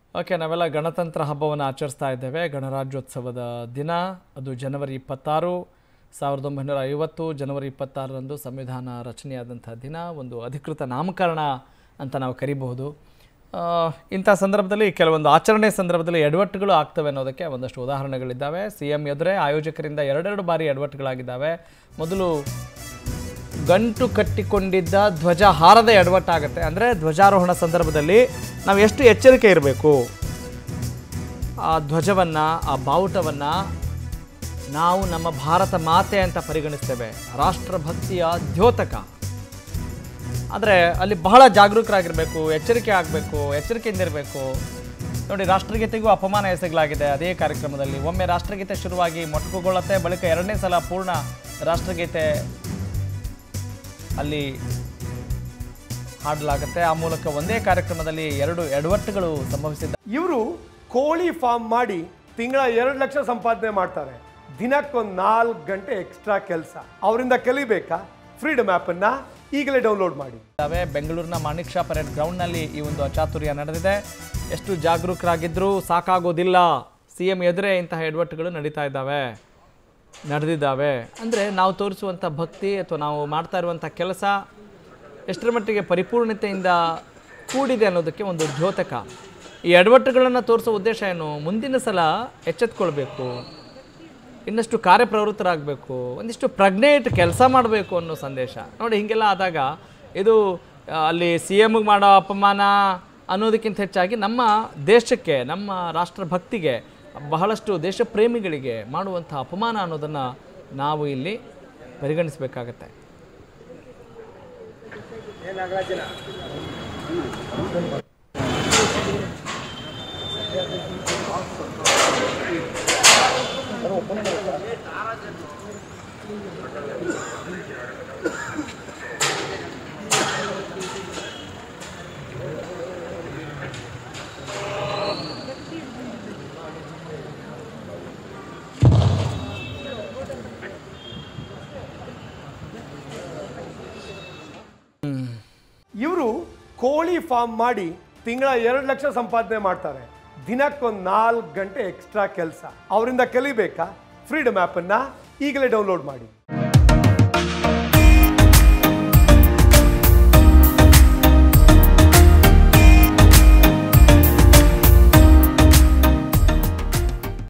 Okay, ನಾವೆಲ್ಲ ಗಣತಂತ್ರ ಹಬ್ಬವನ್ನು ಆಚರಿಸ್ತಾ ಇದ್ದೇವೆ. ಗಣರಾಜ್ಯೋತ್ಸವದ ದಿನ ಅದು ಜನವರಿ 26, 1950 ಜನವರಿ 26ರಂದು ಸಂವಿಧಾನ ರಚನೆಯಾದಂಥ ದಿನ. ಒಂದು ಅಧಿಕೃತ ನಾಮಕರಣ ಅಂತ ನಾವು ಕರಿಬಹುದು. ಇಂಥ ಸಂದರ್ಭದಲ್ಲಿ ಕೆಲವೊಂದು ಆಚರಣೆ ಸಂದರ್ಭದಲ್ಲಿ ಎಡವಟ್ಟುಗಳು ಆಗ್ತವೆ ಅನ್ನೋದಕ್ಕೆ ಒಂದಷ್ಟು ಉದಾಹರಣೆಗಳಿದ್ದಾವೆ. CM ಎದುರೇ ಆಯೋಜಕರಿಂದ ಎರಡೆರಡು ಬಾರಿ ಎಡವಟ್ಟುಗಳಾಗಿದ್ದಾವೆ. ಮೊದಲು ಗಂಟು ಕಟ್ಟಿಕೊಂಡಿದ್ದ ಧ್ವಜ ಹಾರದ ಎಡವಟ್ಟಾಗುತ್ತೆ. ಅಂದರೆ ಧ್ವಜಾರೋಹಣ ಸಂದರ್ಭದಲ್ಲಿ ನಾವು ಎಷ್ಟು ಎಚ್ಚರಿಕೆ ಇರಬೇಕು, ಆ ಧ್ವಜವನ್ನು, ಆ ಬಾವುಟವನ್ನು ನಾವು ನಮ್ಮ ಭಾರತ ಮಾತೆ ಅಂತ ಪರಿಗಣಿಸ್ತೇವೆ, ರಾಷ್ಟ್ರಭಕ್ತಿಯ ದ್ಯೋತಕ. ಆದರೆ ಅಲ್ಲಿ ಬಹಳ ಜಾಗರೂಕರಾಗಿರಬೇಕು, ಎಚ್ಚರಿಕೆ ಆಗಬೇಕು, ಎಚ್ಚರಿಕೆಯಿಂದಿರಬೇಕು. ನೋಡಿ, ರಾಷ್ಟ್ರಗೀತೆಗೂ ಅಪಮಾನ ಎಸಗಲಾಗಿದೆ ಅದೇ ಕಾರ್ಯಕ್ರಮದಲ್ಲಿ. ಒಮ್ಮೆ ರಾಷ್ಟ್ರಗೀತೆ ಶುರುವಾಗಿ ಮೊಟಕುಗೊಳ್ಳುತ್ತೆ, ಬಳಿಕ ಎರಡನೇ ಸಲ ಪೂರ್ಣ ರಾಷ್ಟ್ರಗೀತೆ ಅಲ್ಲಿ ಹಾಡಲಾಗುತ್ತೆ. ಆ ಮೂಲಕ ಒಂದೇ ಕಾರ್ಯಕ್ರಮದಲ್ಲಿ ಎರಡು ಎಡವಟ್ಟುಗಳು ಸಂಭವಿಸಿದ್ದ. ಇವರು ಕೋಳಿ ಫಾರ್ಮ್ ಮಾಡಿ ತಿಂಗಳ 2 ಲಕ್ಷ ಸಂಪಾದನೆ ಮಾಡ್ತಾರೆ. ದಿನಕ್ಕೊಂದು 4 ಗಂಟೆ ಎಕ್ಸ್ಟ್ರಾ ಕೆಲಸ. ಅವರಿಂದ ಕಲಿಬೇಕಾ? ಫ್ರೀಡಮ್ ಆ್ಯಪನ್ನು ಈಗಲೇ ಡೌನ್ಲೋಡ್ ಮಾಡಿ. ಬೆಂಗಳೂರಿನ ಮಾಣಿಕ್ ಶಾ ಪರೇಡ್ ಗ್ರೌಂಡ್ನಲ್ಲಿ ಈ ಒಂದು ಅಚಾತುರ್ಯ ನಡೆದಿದೆ. ಎಷ್ಟು ಜಾಗರೂಕರಾಗಿದ್ದರೂ ಸಾಕಾಗೋದಿಲ್ಲ. CM ಎದುರೇ ಇಂತಹ ಎಡವಟ್ಟುಗಳು ನಡೆದಿದ್ದಾವೆ. ಅಂದರೆ ನಾವು ತೋರಿಸುವಂಥ ಭಕ್ತಿ ಅಥವಾ ನಾವು ಮಾಡ್ತಾ ಇರುವಂಥ ಕೆಲಸ ಎಷ್ಟರ ಮಟ್ಟಿಗೆ ಪರಿಪೂರ್ಣತೆಯಿಂದ ಕೂಡಿದೆ ಅನ್ನೋದಕ್ಕೆ ಒಂದು ದ್ಯೋತಕ. ಈ ಎಡವಟ್ಟುಗಳನ್ನು ತೋರಿಸೋ ಉದ್ದೇಶ ಏನು? ಮುಂದಿನ ಸಲ ಎಚ್ಚೆತ್ಕೊಳ್ಬೇಕು, ಇನ್ನಷ್ಟು ಕಾರ್ಯಪ್ರವೃತ್ತರಾಗಬೇಕು, ಒಂದಿಷ್ಟು ಪ್ರಜ್ಞೆ ಇಟ್ಟು ಕೆಲಸ ಮಾಡಬೇಕು ಅನ್ನೋ ಸಂದೇಶ. ನೋಡಿ, ಹೀಗೆಲ್ಲ ಆದಾಗ ಇದು ಅಲ್ಲಿ CMಗೆ ಮಾಡೋ ಅಪಮಾನ ಅನ್ನೋದಕ್ಕಿಂತ ಹೆಚ್ಚಾಗಿ ನಮ್ಮ ದೇಶಕ್ಕೆ, ನಮ್ಮ ರಾಷ್ಟ್ರಭಕ್ತಿಗೆ, ಬಹಳಷ್ಟು ದೇಶ ಪ್ರೇಮಿಗಳಿಗೆ ಮಾಡುವಂಥ ಅಪಮಾನ ಅನ್ನೋದನ್ನು ನಾವು ಇಲ್ಲಿ ಪರಿಗಣಿಸಬೇಕಾಗತ್ತೆ. ಇವರು ಕೋಳಿ ಫಾರ್ಮ್ ಮಾಡಿ ತಿಂಗಳ 2 ಲಕ್ಷ ಸಂಪಾದನೆ ಮಾಡ್ತಾರೆ. ದಿನಕ್ಕೊಂದು 4 ಗಂಟೆ ಎಕ್ಸ್ಟ್ರಾ ಕೆಲಸ. ಅವರಿಂದ ಕಲಿಬೇಕಾ? ಫ್ರೀಡಮ್ ಆ್ಯಪನ್ನು ಈಗಲೇ ಡೌನ್ಲೋಡ್ ಮಾಡಿ.